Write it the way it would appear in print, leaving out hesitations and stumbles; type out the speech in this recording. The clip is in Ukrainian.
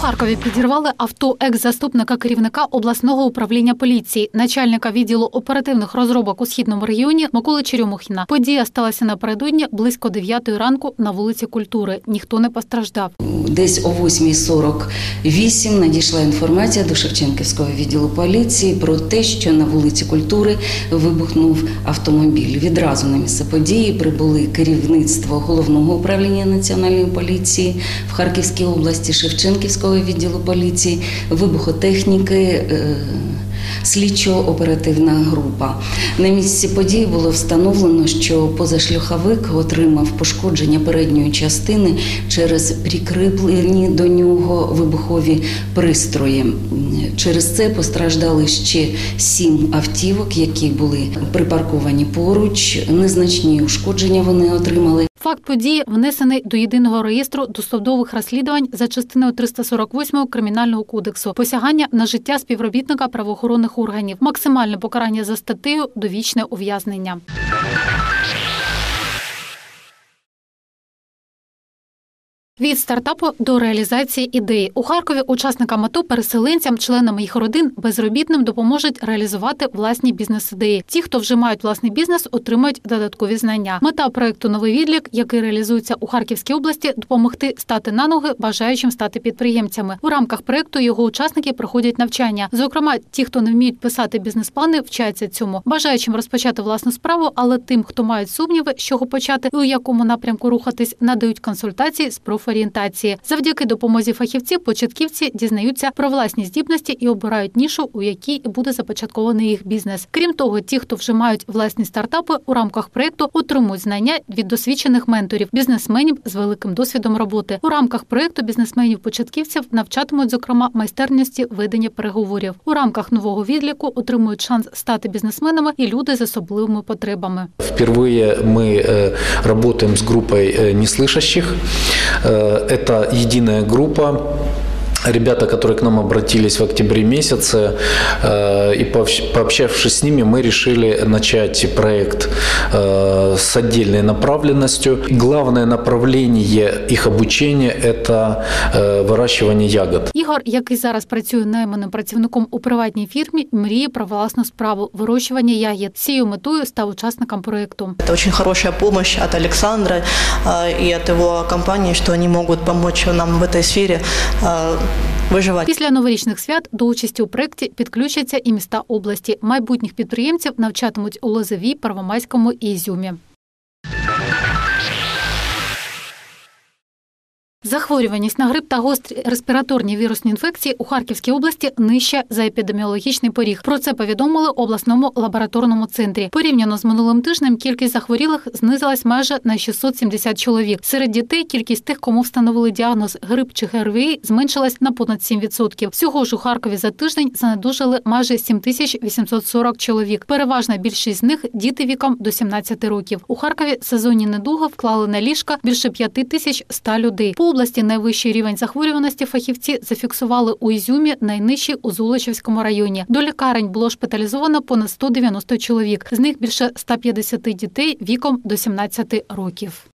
Харкові підірвали авто екс-заступника керівника обласного управління поліції, начальника відділу оперативних розробок у Східному регіоні Миколи Черемухіна. Подія сталася напередодні близько 9 ранку на вулиці Культури. Ніхто не постраждав. Десь о 8:48 надійшла інформація до Шевченківського відділу поліції про те, що на вулиці Культури вибухнув автомобіль. Відразу на місце події прибули керівництво Головного управління Національної поліції в Харківській області, Шевченківського відділу поліції, вибухотехніки, слідчо-оперативна група. На місці події було встановлено, що позашляховик отримав пошкодження передньої частини через прикріплені до нього вибухові пристрої. Через це постраждали ще 7 автівок, які були припарковані поруч. Незначні ушкодження вони отримали. Факт події внесений до єдиного реєстру досудових розслідувань за частиною 348 Кримінального кодексу. Посягання на життя співробітника правоохоронних органів. Максимальне покарання за статтею – довічне ув'язнення. Від стартапу до реалізації ідеї. У Харкові учасникам АТО, переселенцям, членам їх родин, безробітним допоможуть реалізувати власні бізнес-ідеї. Ті, хто вже мають власний бізнес, отримають додаткові знання. Мета проєкту «Новий відлік», який реалізується у Харківській області, допомогти стати на ноги бажаючим стати підприємцями. У рамках проєкту його учасники проходять навчання. Зокрема, ті, хто не вміють писати бізнес-плани, вчаться цьому. Бажаючим розпочати власну справу, але тим, хто мають сумніви, з чого почати і у якому напрямку рухатись, надають консультації з профорієнтації. Завдяки допомозі фахівців, початківці дізнаються про власні здібності і обирають нішу, у якій буде започаткований їх бізнес. Крім того, ті, хто вже мають власні стартапи, у рамках проєкту отримують знання від досвідчених менторів, бізнесменів з великим досвідом роботи. У рамках проєкту бізнесменів-початківців навчатимуть, зокрема, майстерності ведення переговорів. У рамках нового відліку отримують шанс стати бізнесменами і люди з особливими потребами. Впервые мы работаем с группой неслышащих. Это единая группа. Ребята, которые к нам обратились в октябре месяце, и пообщавшись с ними, мы решили начать проект с отдельной направленностью. Главное направление их обучения – это вирощування ягод. Ігор, який зараз працює найманим працівником у приватній фірмі, мріє про власну справу – вирощування ягід. Цією метою став учасником проєкту. Це дуже хороша допомога від Олександра і від його компанії, що вони можуть допомогти нам в цій сфері виживати. Після новорічних свят до участі у проєкті підключаться і міста області. Майбутніх підприємців навчатимуть у Лозовій, Первомайському і Ізюмі. Захворюваність на грип та гострі респіраторні вірусні інфекції у Харківській області нижча за епідеміологічний поріг. Про це повідомили в обласному лабораторному центрі. Порівняно з минулим тижнем кількість захворілих знизилась майже на 670 чоловік. Серед дітей кількість тих, кому встановили діагноз грип чи ГРВІ, зменшилась на понад 7%. Всього ж у Харкові за тиждень занедужили майже 7840 чоловік. Переважна більшість з них – діти віком до 17 років. У Харкові сезонні недуги вклали на ліжка більше 5100 людей. По області найвищий рівень захворюваності фахівці зафіксували у Ізюмі, найнижчий у Золочівському районі. До лікарень було шпиталізовано понад 190 чоловік. З них більше 150 дітей віком до 17 років.